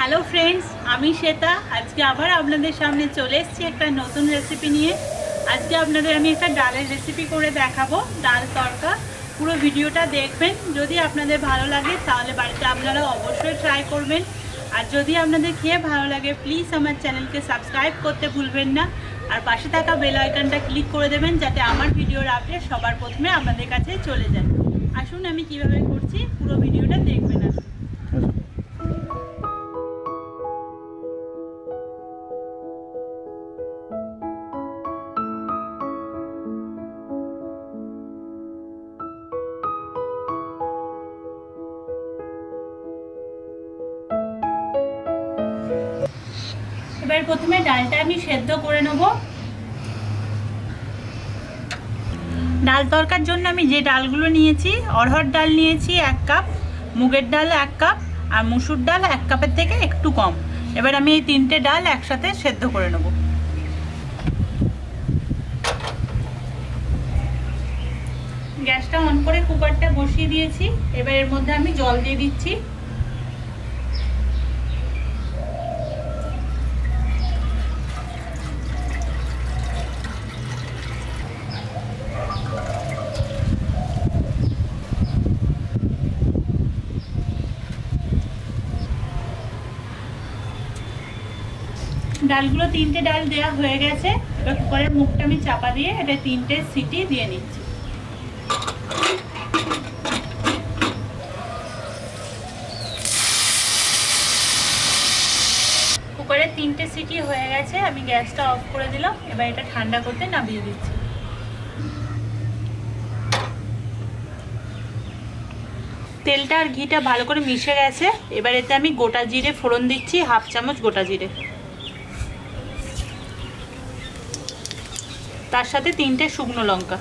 Hello friends, आमी श्वेता आज के आबार आपनादेर सामने चले एसेछि एकटा नतून रेसिपि निये। आज के आपनादेर आमी एकटा डालेर रेसिपि करे देखाबो, डाल तड़का। पुरो भिडियोटा देखबेन। यदि आपनादेर भालो लागे ताहले बाड़िते आपनारा अवश्यई ट्राई करबेन। और यदि आपनादेर खेये भालो लागे प्लिज आमार चैनलके सबस्क्राइब करते भूलबेन ना और पाशे थाका बेल आइकनटा क्लिक करे देबेन जाते आमार भिडियोर आपडेट सबार प्रथमे आपनादेर काछे चले जाय। आसुन आमी किभाबे करछि पुरो भिडियोटा देखबेन। এবার প্রথমে ডালটা আমি সেদ্ধ করে নেব। ডাল তরকার জন্য আমি যে ডালগুলো নিয়েছি, অড়হর ডাল নিয়েছি 1 কাপ, মুগের ডাল 1 কাপ আর মসুর ডাল 1 কাপের থেকে একটু কম। এবার আমি এই তিনটে ডাল একসাথে সেদ্ধ করে নেব। গ্যাসটা অন করে কুকারটা বসিয়ে দিয়েছি। এবার এর মধ্যে আমি জল দিয়ে দিচ্ছি। ডালগুলো তিনটে ডাল দেওয়া হয়ে গেছে। এবার কুকারের মুখটা আমি চাপা দিয়ে এটা তিনটে সিটি দিয়ে নিচ্ছি। কুকারের তিনটে সিটি হয়ে গেছে, আমি গ্যাসটা অফ করে দিলাম। এবার এটা ঠান্ডা করতে নামিয়ে দিচ্ছি। তেলটা আর ঘিটা ভালো করে মিশে গেছে। এবার এতে আমি গোটা জিরে ফোড়ন দিচ্ছি, 1/2 চামচ গোটা জিরে। তার সাথে 3টে শুকনো লঙ্কা।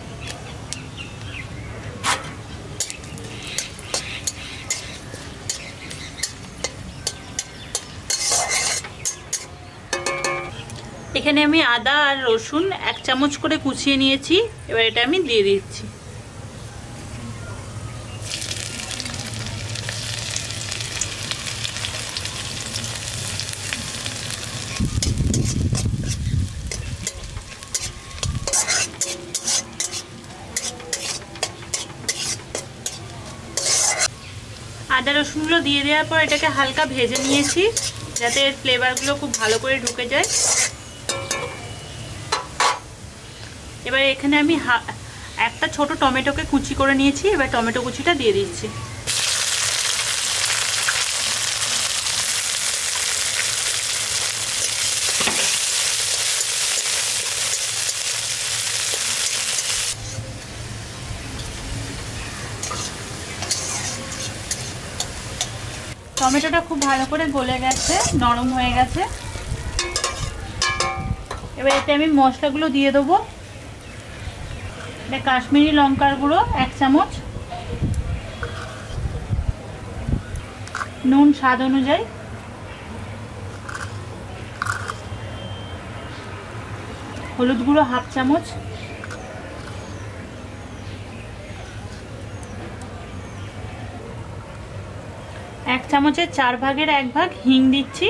এখানে আমি আদা আর রসুন 1 চামচ করে কুচিয়ে নিয়েছি। এবার এটা আমি দিয়ে দিচ্ছি। আদা রসুনগুলো দিয়ে দেওয়ার পর এটাকে হালকা ভেজে নিয়েছি যাতে এর ফ্লেভারগুলো খুব ভালো করে ঢুকে যায়। এবার এখানে আমি একটা ছোট টমেটোকে কুচি করে নিয়েছি। এবার টমেটো কুচিটা দিয়ে দিচ্ছি। টমেটোটা খুব ভালো করে গলে গেছে, নরম হয়ে গেছে। এবার এতে আমি মশলাগুলো দিয়ে দেবো। এটা কাশ্মীরি লঙ্কার গুঁড়ো 1 চামচ, নুন স্বাদ অনুযায়ী, হলুদ গুঁড়ো 1/2 চামচ, এক চামচের 4 ভাগের 1 ভাগ হিং দিচ্ছি।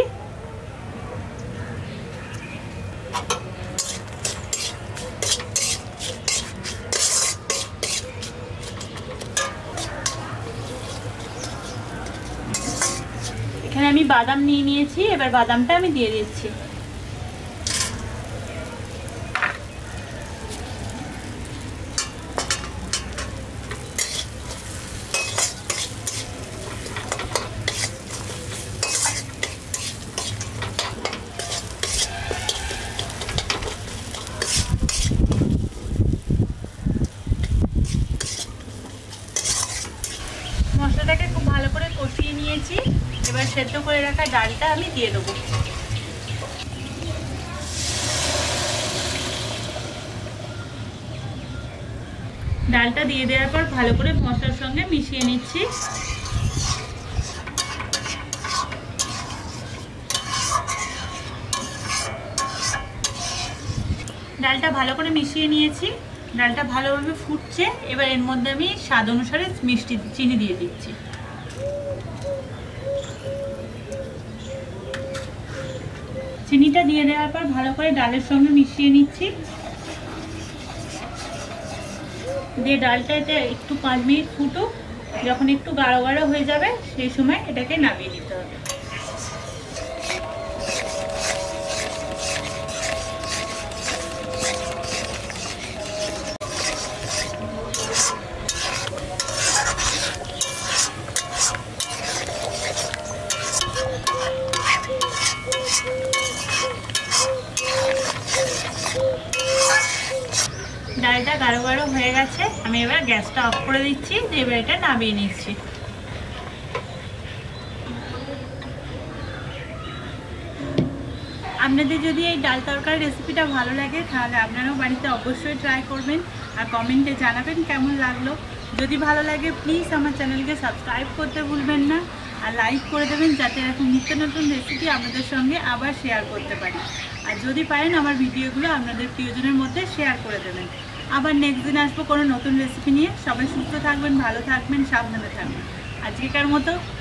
এখানে আমি বাদাম নিয়ে নিয়েছি। এবার বাদামটা আমি দিয়ে দিচ্ছি। মশলাটাকে খুব ভালো করে কষিয়ে নিয়েছি। এবার সেদ্ধ করে রাখা ডালটা আমি দিয়ে দেবো। ডালটা দিয়ে দেওয়ার পর ভালো করে মশলার সঙ্গে মিশিয়ে নিচ্ছি। ডালটা ভালো করে মিশিয়ে নিয়েছি। ডালটা ভালোভাবে ফুটছে। এবার এর মধ্যে আমি স্বাদ অনুসারে মিষ্টি চিনি দিয়ে দিচ্ছি। চিনিটা দিয়ে দেওয়ার পর ভালো করে ডালের সঙ্গে মিশিয়ে নিচ্ছি। দিয়ে ডালটা এটা একটু 5 মিনিট ফুটুক, যখন একটু গাঢ় গাঢ় হয়ে যাবে সেই সময় এটাকে নামিয়ে নিতে হবে। ডালটা গাঢ় গাঢ় হয়ে গেছে, আমি এবার গ্যাসটা অফ করে দিচ্ছি, দিয়ে এবার এটা নামিয়ে নিচ্ছি। আপনাদের যদি এই ডাল তরকারি রেসিপিটা ভালো লাগে তাহলে আপনারাও বাড়িতে অবশ্যই ট্রাই করবেন আর কমেন্টে জানাবেন কেমন লাগলো। যদি ভালো লাগে প্লিজ আমার চ্যানেলকে সাবস্ক্রাইব করতে ভুলবেন না, আর লাইক করে দেবেন যাতে এরকম নিত্য নতুন রেসিপি আপনাদের সঙ্গে আবার শেয়ার করতে পারি। আর যদি পারেন আমার ভিডিওগুলো আপনাদের প্রিয়জনের মধ্যে শেয়ার করে দেবেন। আবার নেক্সট দিন আসবো কোনো নতুন রেসিপি নিয়ে। সবাই সুস্থ থাকবেন, ভালো থাকবেন, সাবধানে থাকবেন। আজকেকার মতো